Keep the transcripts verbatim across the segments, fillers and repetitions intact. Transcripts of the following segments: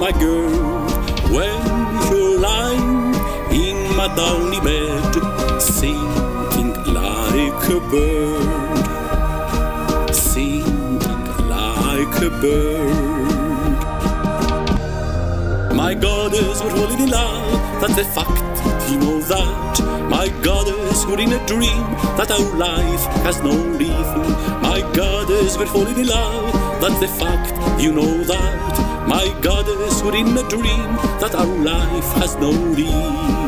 my girl, when you're lying in my downy bed, singing like a bird, singing like a bird. My goddess, we're falling in love, that's a fact, you know that. My goddess, we're in a dream, that our life has no rhythm. My goddess, we're falling in love, that's a fact, you know that. My goddess, we're in a dream, that our life has no rhythm.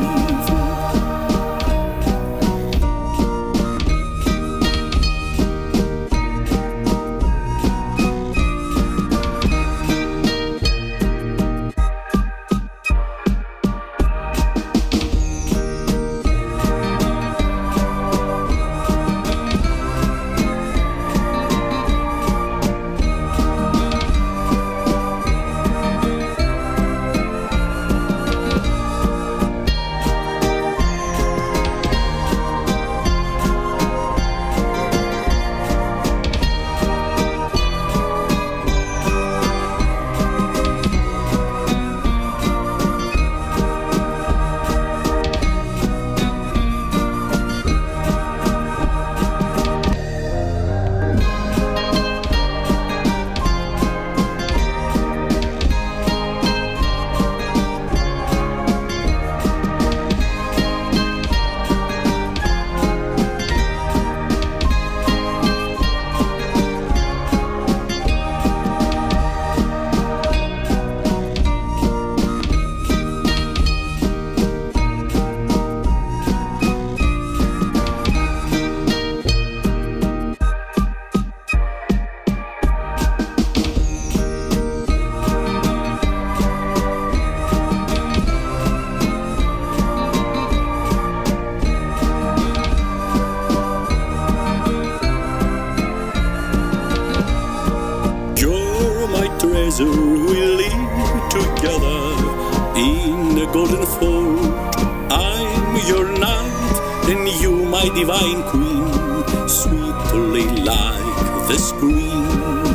We live together in a golden fort. I'm your knight and you my divine queen, sweetly like the spring,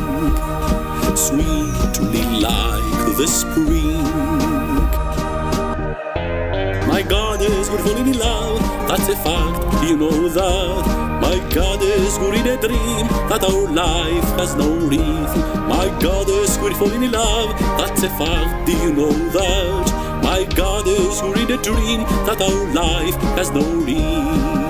sweetly like the spring. My goddess, we're falling in love, that's a fact, you know that. My goddess, we're in a dream, that our life has no rhythm. My goddess, we're falling in love, that's a fact, do you know that? My goddess, we're in a dream, that our life has no rhythm.